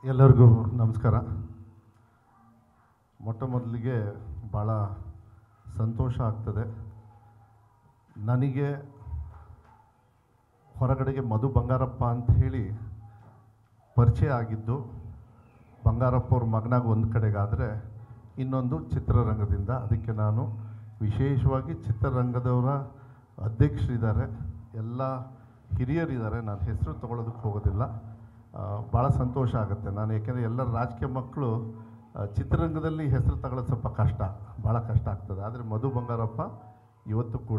ಎಲ್ಲರಿಗೂ ನಮಸ್ಕಾರ. ಮೊಟ್ಟ ಮೊದಲಿಗೆ ಭಾಳ ಸಂತೋಷ ಆಗ್ತದೆ. ನನಗೆ ಹೊರಗಡೆಗೆ ಮಧು ಬಂಗಾರಪ್ಪ ಅಂತ ಹೇಳಿ ಪರಿಚಯ ಆಗಿದ್ದು ಬಂಗಾರಪ್ಪ ಅವ್ರ ಮಗನಾಗ ಒಂದು ಕಡೆಗಾದರೆ ಇನ್ನೊಂದು ಚಿತ್ರರಂಗದಿಂದ. ಅದಕ್ಕೆ ನಾನು ವಿಶೇಷವಾಗಿ ಚಿತ್ರರಂಗದವರ ಅಧ್ಯಕ್ಷರಿದ್ದಾರೆ, ಎಲ್ಲ ಹಿರಿಯರಿದ್ದಾರೆ, ನಾನು ಹೆಸರು ತೊಗೊಳೋದಕ್ಕೆ ಹೋಗೋದಿಲ್ಲ. ಭಾಳ ಸಂತೋಷ ಆಗುತ್ತೆ. ನಾನು ಏಕೆಂದರೆ ಎಲ್ಲ ರಾಜಕೀಯ ಮಕ್ಕಳು ಚಿತ್ರರಂಗದಲ್ಲಿ ಹೆಸರು ತಗೊಳ್ಳೋದು ಸ್ವಲ್ಪ ಕಷ್ಟ, ಭಾಳ ಕಷ್ಟ ಆಗ್ತದೆ. ಆದರೆ ಮಧು ಬಂಗಾರಪ್ಪ ಇವತ್ತು ಕೂಡ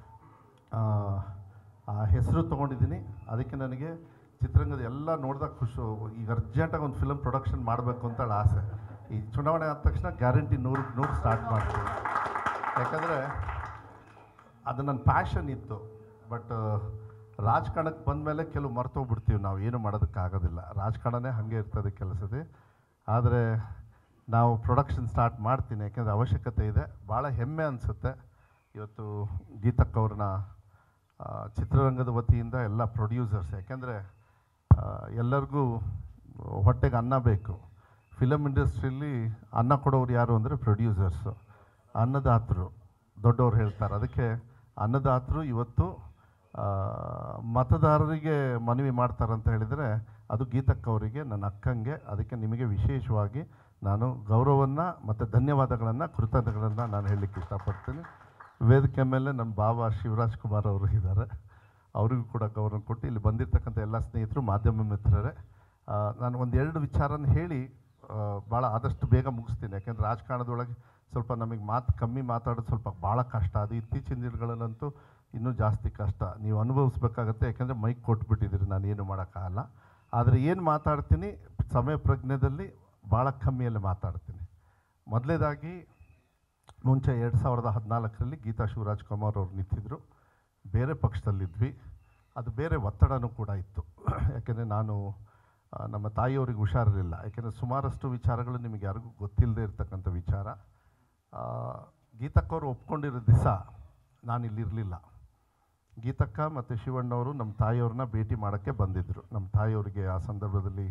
ಆ ಹೆಸರು ತೊಗೊಂಡಿದ್ದೀನಿ. ಅದಕ್ಕೆ ನನಗೆ ಚಿತ್ರರಂಗದ ಎಲ್ಲ ನೋಡಿದಾಗ ಖುಷಿ. ಈಗ ಅರ್ಜೆಂಟಾಗಿ ಒಂದು ಫಿಲಮ್ ಪ್ರೊಡಕ್ಷನ್ ಮಾಡಬೇಕು ಅಂತ ಆಸೆ. ಈ ಚುನಾವಣೆ ಆದ ತಕ್ಷಣ ಗ್ಯಾರಂಟಿ 100ಕ್ಕೆ 100 ಸ್ಟಾರ್ಟ್ ಮಾಡ್ತೀನಿ. ಯಾಕಂದರೆ ಅದು ನನ್ನ ಪ್ಯಾಷನ್ ಇತ್ತು. ಬಟ್ ರಾಜಕಾರಣಕ್ಕೆ ಬಂದಮೇಲೆ ಕೆಲವು ಮರ್ತೋಗ್ಬಿಡ್ತೀವಿ, ನಾವು ಏನು ಮಾಡೋದಕ್ಕಾಗೋದಿಲ್ಲ. ರಾಜಕಾರಣನೇ ಹಾಗೆ ಇರ್ತದೆ ಕೆಲಸದೇ. ಆದರೆ ನಾವು ಪ್ರೊಡಕ್ಷನ್ ಸ್ಟಾರ್ಟ್ ಮಾಡ್ತೀನಿ, ಯಾಕೆಂದರೆ ಅವಶ್ಯಕತೆ ಇದೆ. ಭಾಳ ಹೆಮ್ಮೆ ಅನಿಸುತ್ತೆ ಇವತ್ತು ಗೀತಕ್ಕ ಅವ್ರನ್ನ ಚಿತ್ರರಂಗದ ವತಿಯಿಂದ ಎಲ್ಲ ಪ್ರೊಡ್ಯೂಸರ್ಸ್, ಯಾಕೆಂದರೆ ಎಲ್ಲರಿಗೂ ಹೊಟ್ಟೆಗೆ ಅನ್ನ ಬೇಕು. ಫಿಲಮ್ ಇಂಡಸ್ಟ್ರಿಯಲ್ಲಿ ಅನ್ನ ಕೊಡೋರು ಯಾರು ಅಂದರೆ ಪ್ರೊಡ್ಯೂಸರ್ಸು, ಅನ್ನದಾತರು ದೊಡ್ಡವ್ರು ಹೇಳ್ತಾರೆ. ಅದಕ್ಕೆ ಅನ್ನದಾತರು ಇವತ್ತು ಮತದಾರರಿಗೆ ಮನವಿ ಮಾಡ್ತಾರಂತ ಹೇಳಿದರೆ ಅದು ಗೀತಕ್ಕ ಅವರಿಗೆ, ನನ್ನ ಅಕ್ಕಂಗೆ. ಅದಕ್ಕೆ ನಿಮಗೆ ವಿಶೇಷವಾಗಿ ನಾನು ಗೌರವವನ್ನು ಮತ್ತು ಧನ್ಯವಾದಗಳನ್ನು, ಕೃತಜ್ಞತೆಗಳನ್ನು ನಾನು ಹೇಳಲಿಕ್ಕೆ ಇಷ್ಟಪಡ್ತೀನಿ. ವೇದಿಕೆ ಮೇಲೆ ನಮ್ಮ ಭಾವ ಶಿವರಾಜ್ ಕುಮಾರ್ ಅವರು ಇದ್ದಾರೆ, ಅವರಿಗೂ ಕೂಡ ಗೌರವ ಕೊಟ್ಟು ಇಲ್ಲಿ ಬಂದಿರತಕ್ಕಂಥ ಎಲ್ಲ ಸ್ನೇಹಿತರು, ಮಾಧ್ಯಮ ಮಿತ್ರರೇ, ನಾನು ಒಂದೆರಡು ವಿಚಾರನ ಹೇಳಿ ಭಾಳ ಆದಷ್ಟು ಬೇಗ ಮುಗಿಸ್ತೀನಿ. ಯಾಕೆಂದರೆ ರಾಜಕಾರಣದೊಳಗೆ ಸ್ವಲ್ಪ ನಮಗೆ ಕಮ್ಮಿ ಮಾತಾಡೋದು ಸ್ವಲ್ಪ ಭಾಳ ಕಷ್ಟ. ಅದು ಇತ್ತೀಚಿನ ದಿನಗಳಲ್ಲಂತೂ ಇನ್ನೂ ಜಾಸ್ತಿ ಕಷ್ಟ, ನೀವು ಅನುಭವಿಸ್ಬೇಕಾಗತ್ತೆ. ಯಾಕೆಂದರೆ ಮೈಕ್ ಕೊಟ್ಬಿಟ್ಟಿದ್ದೀರಿ, ನಾನು ಏನು ಮಾಡೋಕ್ಕಾಗಲ್ಲ. ಆದರೆ ಏನು ಮಾತಾಡ್ತೀನಿ ಸಮಯ ಪ್ರಜ್ಞೆಯಲ್ಲಿ ಭಾಳ ಕಮ್ಮಿಯಲ್ಲಿ ಮಾತಾಡ್ತೀನಿ. ಮೊದಲೇದಾಗಿ ಮುಂಚೆ 2014ರಲ್ಲಿ ಗೀತಾ ಶಿವರಾಜ್ ಕುಮಾರ್ ಅವ್ರು ನಿಂತಿದ್ದರು, ಬೇರೆ ಪಕ್ಷದಲ್ಲಿದ್ವಿ. ಅದು ಬೇರೆ ಒತ್ತಡನೂ ಕೂಡ ಇತ್ತು. ಯಾಕೆಂದರೆ ನಾನು ನಮ್ಮ ತಾಯಿಯವ್ರಿಗೆ ಹುಷಾರಿರಲಿಲ್ಲ. ಯಾಕೆಂದರೆ ಸುಮಾರಷ್ಟು ವಿಚಾರಗಳು ನಿಮಗೆ ಯಾರಿಗೂ ಗೊತ್ತಿಲ್ಲದೆ ಇರ್ತಕ್ಕಂಥ ವಿಚಾರ. ಗೀತಕ್ಕವ್ರು ಒಪ್ಕೊಂಡಿರೋ ದಿವಸ ನಾನು ಇಲ್ಲಿರಲಿಲ್ಲ. ಗೀತಕ್ಕ ಮತ್ತು ಶಿವಣ್ಣವರು ನಮ್ಮ ತಾಯಿಯವ್ರನ್ನ ಭೇಟಿ ಮಾಡೋಕ್ಕೆ ಬಂದಿದ್ದರು. ನಮ್ಮ ತಾಯಿಯವರಿಗೆ ಆ ಸಂದರ್ಭದಲ್ಲಿ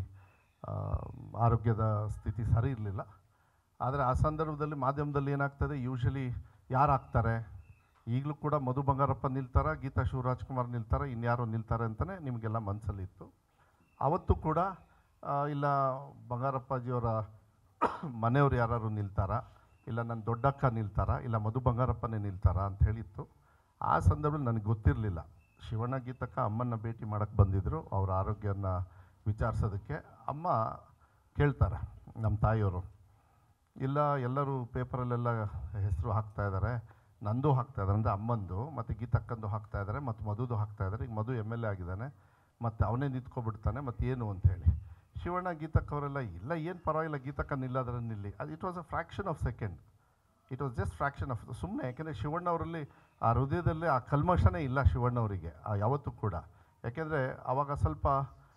ಆರೋಗ್ಯದ ಸ್ಥಿತಿ ಸರಿ ಇರಲಿಲ್ಲ. ಆದರೆ ಆ ಸಂದರ್ಭದಲ್ಲಿ ಮಾಧ್ಯಮದಲ್ಲಿ ಏನಾಗ್ತದೆ, ಯೂಶಲಿ ಯಾರು ಆಗ್ತಾರೆ, ಈಗಲೂ ಕೂಡ ಮಧು ಬಂಗಾರಪ್ಪ ನಿಲ್ತಾರೆ, ಗೀತಾ ಶಿವರಾಜ್ ಕುಮಾರ್ ನಿಲ್ತಾರೆ, ಇನ್ಯಾರೋ ನಿಲ್ತಾರೆ ಅಂತಲೇ ನಿಮಗೆಲ್ಲ ಮನಸ್ಸಲ್ಲಿತ್ತು. ಆವತ್ತು ಕೂಡ ಇಲ್ಲ ಬಂಗಾರಪ್ಪಾಜಿಯವರ ಮನೆಯವ್ರು ಯಾರು ನಿಲ್ತಾರಾ, ಇಲ್ಲ ನನ್ನ ದೊಡ್ಡಕ್ಕ ನಿಲ್ತಾರಾ, ಇಲ್ಲ ಮಧು ಬಂಗಾರಪ್ಪನೇ ನಿಲ್ತಾರಾ ಅಂತ ಹೇಳಿತ್ತು. ಆ ಸಂದರ್ಭದಲ್ಲಿ ನನಗೆ ಗೊತ್ತಿರಲಿಲ್ಲ. ಶಿವಣ್ಣ ಗೀತಕ್ಕ ಅಮ್ಮನ ಭೇಟಿ ಮಾಡೋಕ್ಕೆ ಬಂದಿದ್ದರು, ಅವ್ರ ಆರೋಗ್ಯನ ವಿಚಾರಿಸೋದಕ್ಕೆ. ಅಮ್ಮ ಕೇಳ್ತಾರೆ ನಮ್ಮ ತಾಯಿಯವರು, ಇಲ್ಲ ಎಲ್ಲರೂ ಪೇಪರಲ್ಲೆಲ್ಲ ಹೆಸರು ಹಾಕ್ತಾಯಿದ್ದಾರೆ, ನಂದು ಹಾಕ್ತಾಯಿದ್ದಾರೆ ಅಂದರೆ ಅಮ್ಮಂದು, ಮತ್ತು ಗೀತಕ್ಕಂದು ಹಾಕ್ತಾಯಿದ್ದಾರೆ, ಮತ್ತು ಮಧುದು ಹಾಕ್ತಾಯಿದ್ದಾರೆ. ಈಗ ಮಧು MLA ಆಗಿದ್ದಾನೆ, ಮತ್ತು ಅವನೇ ನಿಂತ್ಕೊಬಿಡ್ತಾನೆ, ಮತ್ತು ಏನು ಅಂಥೇಳಿ. ಶಿವಣ್ಣ ಗೀತಕ್ಕ ಅವರೆಲ್ಲ ಇಲ್ಲ, ಏನು ಪರವಾಗಿಲ್ಲ, ಗೀತಕ್ಕ ನಿಲ್ಲಾದ್ರೆ ನಿಲ್ಲಿ. ಅದು it was a fraction of second, it was just fraction of ಸುಮ್ಮನೆ. ಯಾಕೆಂದರೆ ಶಿವಣ್ಣವರಲ್ಲಿ ಆ ಹೃದಯದಲ್ಲಿ ಆ ಕಲ್ಮಶನೇ ಇಲ್ಲ ಶಿವಣ್ಣವರಿಗೆ ಯಾವತ್ತೂ ಕೂಡ. ಯಾಕೆಂದರೆ ಆವಾಗ ಸ್ವಲ್ಪ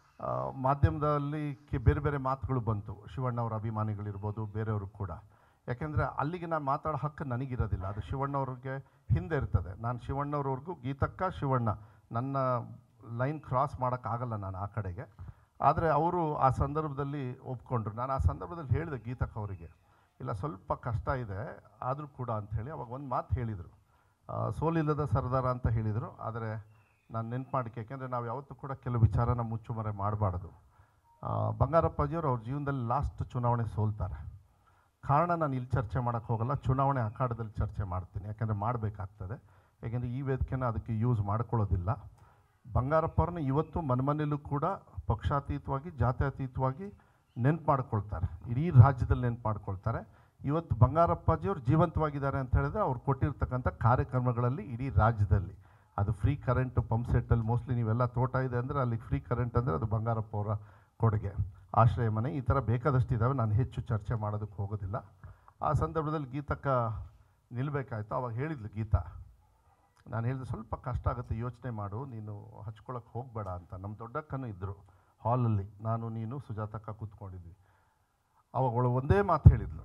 ಮಾಧ್ಯಮದಲ್ಲಿ ಬೇರೆ ಬೇರೆ ಮಾತುಗಳು ಬಂತು, ಶಿವಣ್ಣವ್ರ ಅಭಿಮಾನಿಗಳಿರ್ಬೋದು, ಬೇರೆಯವರು ಕೂಡ. ಯಾಕೆಂದರೆ ಅಲ್ಲಿಗೆ ನಾನು ಮಾತಾಡೋ ಹಕ್ಕು ನನಗಿರೋದಿಲ್ಲ, ಅದು ಶಿವಣ್ಣವ್ರಿಗೆ ಹಿಂದೆ ಇರ್ತದೆ. ನಾನು ಶಿವಣ್ಣವ್ರವ್ರಿಗೂ ಗೀತಕ್ಕ ಶಿವಣ್ಣ ನನ್ನ ಲೈನ್ ಕ್ರಾಸ್ ಮಾಡೋಕ್ಕಾಗಲ್ಲ ನಾನು ಆ ಕಡೆಗೆ. ಆದರೆ ಅವರು ಆ ಸಂದರ್ಭದಲ್ಲಿ ಒಪ್ಕೊಂಡ್ರು. ನಾನು ಆ ಸಂದರ್ಭದಲ್ಲಿ ಹೇಳಿದೆ ಗೀತಕ್ಕ ಅವರಿಗೆ, ಇಲ್ಲ ಸ್ವಲ್ಪ ಕಷ್ಟ ಇದೆ ಆದರೂ ಕೂಡ ಅಂಥೇಳಿ. ಅವಾಗ ಒಂದು ಮಾತು ಹೇಳಿದರು, ಸೋಲಿಲ್ಲದ ಸರ್ದಾರ ಅಂತ ಹೇಳಿದರು. ಆದರೆ ನಾನು ನೆನ್ಪು ಮಾಡಿಕೆ, ಯಾಕೆಂದರೆ ನಾವು ಯಾವತ್ತೂ ಕೂಡ ಕೆಲವು ವಿಚಾರನ ಮುಚ್ಚುಮರೆ ಮಾಡಬಾರ್ದು. ಬಂಗಾರಪ್ಪಾಜಿಯವರು ಅವ್ರ ಜೀವನದಲ್ಲಿ ಲಾಸ್ಟ್ ಚುನಾವಣೆ ಸೋಲ್ತಾರೆ. ಕಾರಣ ನಾನು ಇಲ್ಲಿ ಚರ್ಚೆ ಮಾಡೋಕ್ಕೆ ಹೋಗಲ್ಲ, ಚುನಾವಣೆ ಅಖಾಡದಲ್ಲಿ ಚರ್ಚೆ ಮಾಡ್ತೀನಿ. ಯಾಕೆಂದರೆ ಮಾಡಬೇಕಾಗ್ತದೆ, ಯಾಕೆಂದರೆ ಈ ವೇದಿಕೆನ ಅದಕ್ಕೆ ಯೂಸ್ ಮಾಡ್ಕೊಳ್ಳೋದಿಲ್ಲ. ಬಂಗಾರಪ್ಪವ್ರನ್ನ ಇವತ್ತು ಮನೆಯಲ್ಲೂ ಕೂಡ ಪಕ್ಷಾತೀತವಾಗಿ, ಜಾತ್ಯತೀತವಾಗಿ ನೆನ್ಪು ಮಾಡ್ಕೊಳ್ತಾರೆ, ಇಡೀ ರಾಜ್ಯದಲ್ಲಿ ನೆನ್ಪು ಮಾಡ್ಕೊಳ್ತಾರೆ. ಇವತ್ತು ಬಂಗಾರಪ್ಪಾಜಿಯವರು ಜೀವಂತವಾಗಿದ್ದಾರೆ ಅಂತ ಹೇಳಿದ್ರೆ ಅವ್ರು ಕೊಟ್ಟಿರ್ತಕ್ಕಂಥ ಕಾರ್ಯಕ್ರಮಗಳಲ್ಲಿ ಇಡೀ ರಾಜ್ಯದಲ್ಲಿ, ಅದು ಫ್ರೀ ಕರೆಂಟ್ ಪಂಪ್ ಸೆಟ್ಟಲ್ಲಿ ಮೋಸ್ಟ್ಲಿ ನೀವೆಲ್ಲ ತೋಟ ಇದೆ ಅಂದರೆ ಅಲ್ಲಿ ಫ್ರೀ ಕರೆಂಟ್ ಅಂದರೆ ಅದು ಬಂಗಾರಪ್ಪ ಅವರ ಕೊಡುಗೆ. ಆಶ್ರಯ ಮನೆ ಈ ಥರ ಬೇಕಾದಷ್ಟು ಇದ್ದಾವೆ, ನಾನು ಹೆಚ್ಚು ಚರ್ಚೆ ಮಾಡೋದಕ್ಕೆ ಹೋಗೋದಿಲ್ಲ. ಆ ಸಂದರ್ಭದಲ್ಲಿ ಗೀತಕ್ಕ ನಿಲ್ಲಬೇಕಾಯ್ತು. ಅವಾಗ ಹೇಳಿದ್ಲು ಗೀತಾ, ನಾನು ಹೇಳಿದೆ ಸ್ವಲ್ಪ ಕಷ್ಟ ಆಗುತ್ತೆ, ಯೋಚನೆ ಮಾಡು, ನೀನು ಹಚ್ಕೊಳ್ಳೋಕ್ಕೆ ಹೋಗಬೇಡ ಅಂತ. ನಮ್ಮ ದೊಡ್ಡಕ್ಕನೂ ಇದ್ದರು ಹಾಲಲ್ಲಿ, ನಾನು ನೀನು ಸುಜಾತಕ್ಕ ಕೂತ್ಕೊಂಡಿದ್ವಿ. ಅವಾಗ ಅವಳು ಒಂದೇ ಮಾತು ಹೇಳಿದ್ಲು,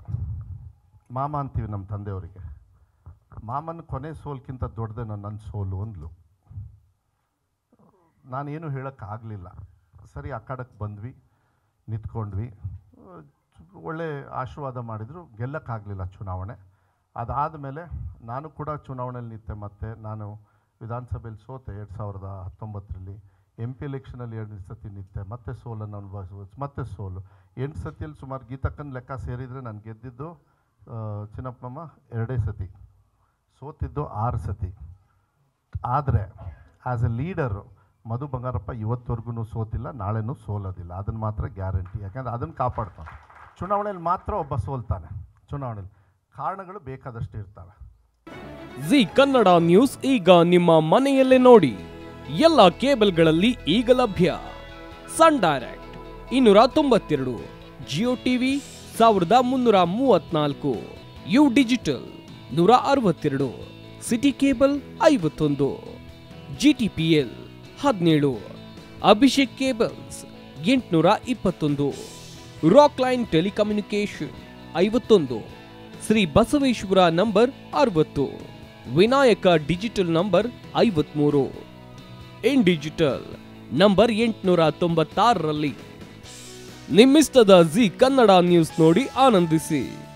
ಮಾಮ ಅಂತೀವಿ ನಮ್ಮ ತಂದೆಯವರಿಗೆ, ಮಾಮನ ಕೊನೆ ಸೋಲ್ಕಿಂತ ದೊಡ್ಡದೆ ನನ್ನ ಸೋಲು ಅಂದ್ಲು. ನಾನೇನು ಹೇಳೋಕ್ಕಾಗಲಿಲ್ಲ. ಸರಿ, ಆ ಕಡೆಗೆ ಬಂದ್ವಿ. ನಿಂತ್ಕೊಂಡ್ವಿ. ಒಳ್ಳೆ ಆಶೀರ್ವಾದ ಮಾಡಿದರು, ಗೆಲ್ಲಕ್ಕಾಗಲಿಲ್ಲ ಚುನಾವಣೆ. ಅದಾದಮೇಲೆ ನಾನು ಕೂಡ ಚುನಾವಣೆಯಲ್ಲಿ ನಿಂತೆ. ಮತ್ತು ನಾನು ವಿಧಾನಸಭೆಯಲ್ಲಿ ಸೋತೆ 2019ರಲ್ಲಿ. MP ಎಲೆಕ್ಷನಲ್ಲಿ 2 ಸತಿ ನಿಂತೆ, ಮತ್ತೆ ಸೋಲನ್ನು ಅನುಭವಿಸ್ಬೋದು, ಮತ್ತೆ ಸೋಲು. 8 ಸತಿಯಲ್ಲಿ ಸುಮಾರು ಗೀತಕ್ಕನ ಲೆಕ್ಕ ಸೇರಿದರೆ ನಾನು ಗೆದ್ದಿದ್ದು ಚಿನ್ನಪ್ಪಮ್ಮ 2 ಸತಿ, ಸೋತಿದ್ದು 6 ಸತಿ. ಆದರೆ as a leader Madhu Bangarappa ಇವತ್ತವರೆಗೂ ಸೋತಿಲ್ಲ, ನಾಳೆನೂ ಸೋಲೋದಿಲ್ಲ. ಅದನ್ನು ಮಾತ್ರ ಗ್ಯಾರಂಟಿ. ಯಾಕಂದರೆ ಅದನ್ನು ಕಾಪಾಡ್ತಾನೆ. ಚುನಾವಣೆಯಲ್ಲಿ ಮಾತ್ರ ಒಬ್ಬ ಸೋಲ್ತಾನೆ. ಚುನಾವಣೆಯಲ್ಲಿ ಕಾರಣಗಳು ಬೇಕಾದಷ್ಟು ಇರ್ತವೆ. ಜಿ ಕನ್ನಡ ನ್ಯೂಸ್ ಈಗ ನಿಮ್ಮ ಮನೆಯಲ್ಲೇ ನೋಡಿ. ಎಲ್ಲ ಕೇಬಲ್ಗಳಲ್ಲಿ ಈಗ ಲಭ್ಯ. Sun direct 292, Jio TV 1334, U digital 162, city cable 51, GTPL 17, Abhishek cables 821, rock line telecommunication 51, Shri Basaveshwara number 60, Vinayaka digital number 53, in digital number 896ರಲ್ಲಿ. ನಿಮ್ಮಿಸ್ತದ ಜಿ ಕನ್ನಡ ನ್ಯೂಸ್ ನೋಡಿ ಆನಂದಿಸಿ.